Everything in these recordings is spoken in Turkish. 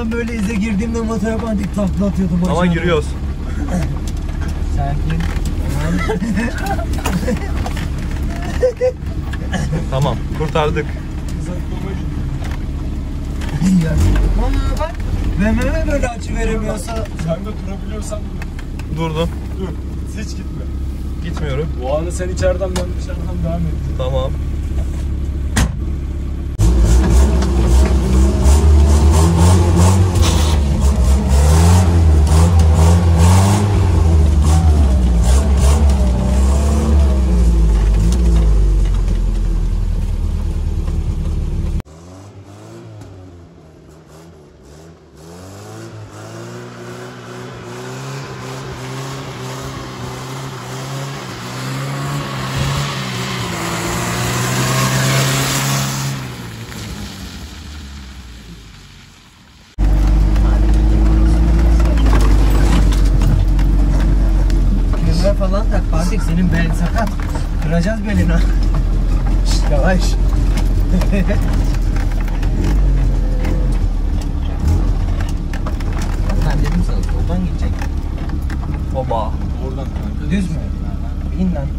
Ben böyle ize girdiğimde motora pandik takla atıyordum. Ama giriyoruz. Sakin. Tamam, kurtardık. Ama bak BMW böyle açı veremiyorsa. Sen de durabiliyorsan Durdum. dur. Hiç gitme. Gitmiyorum. O anı sen içeriden ben dışarıdan devam et. Tamam. Kömre falan tak Fatih, senin belin sakat. Kıracağız belini. Yavaş. Ben dedim sana soldan gidecek. Oba. Oradan kanka. Düz mü? Bin lan.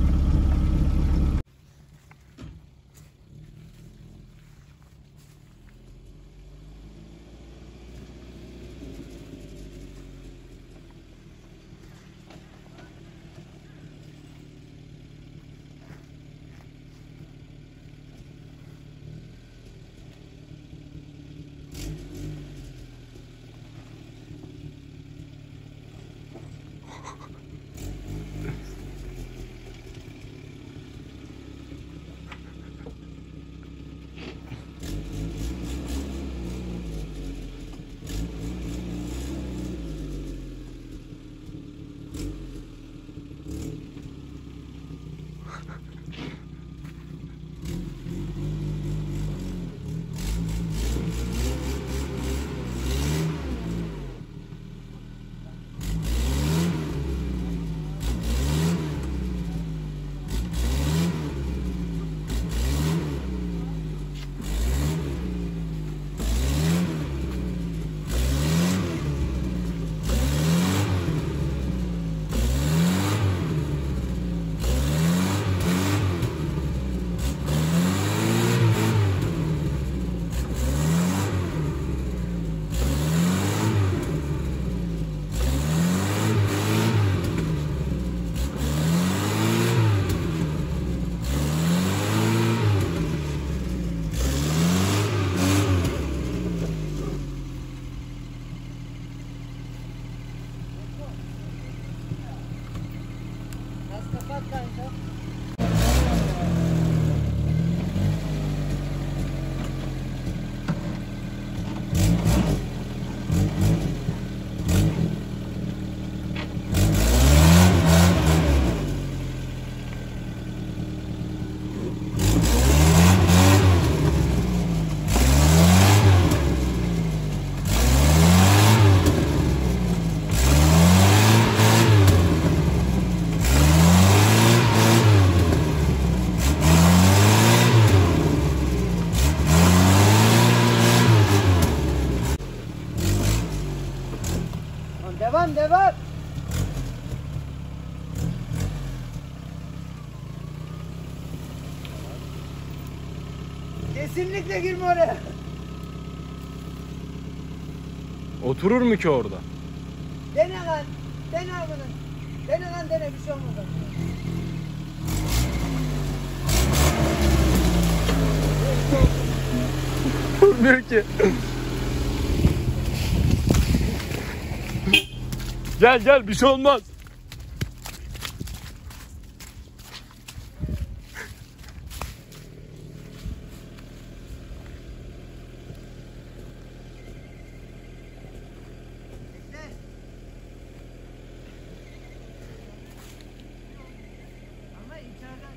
Devam devam. Kesinlikle girme oraya. Oturur mu ki orada? Dene lan. Dene bunu. Dene lan, dene, bir şey olmaz. Durmuyor ki. Gel gel, bir şey olmaz. Ama içeriden.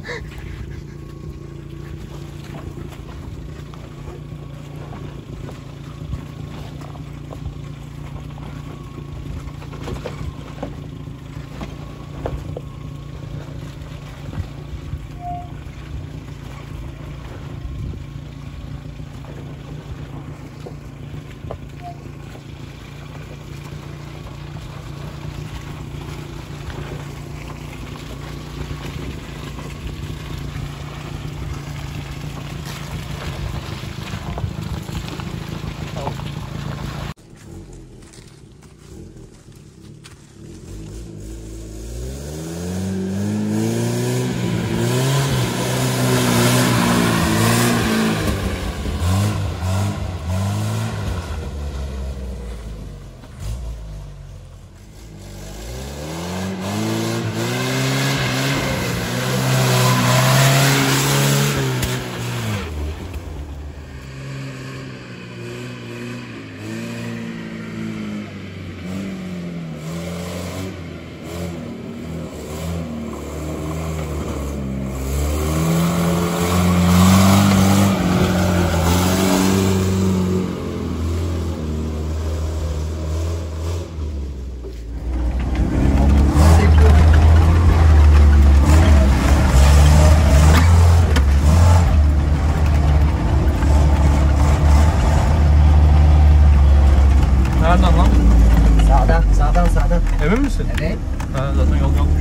Nereden lan? Sağdan. Emin misin? Evet. Ha, zaten yol yokmuş.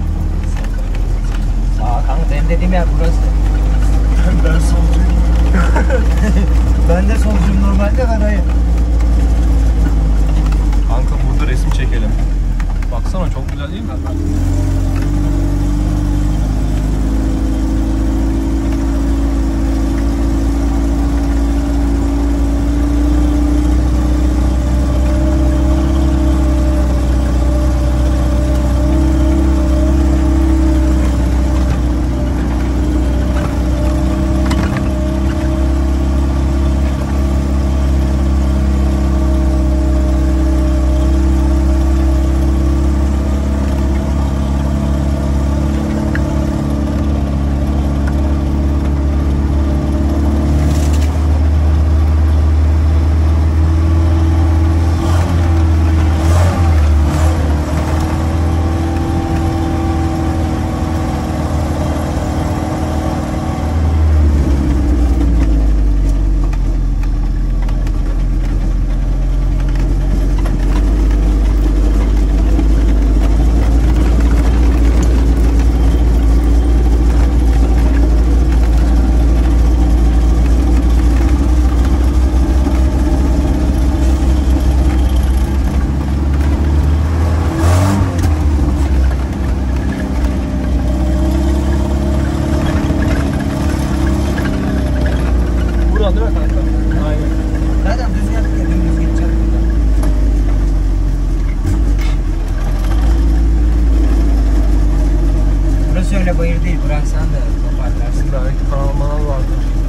Sağ kanka benim dediğim yer burası. Ben solcuyum. Ben de solcuyum normalde ben hayır. Kanka burada resim çekelim. Baksana çok güzel değil mi? Öyle bayır değil, bıraksan da toparlarsın. Belki kanal manal vardır.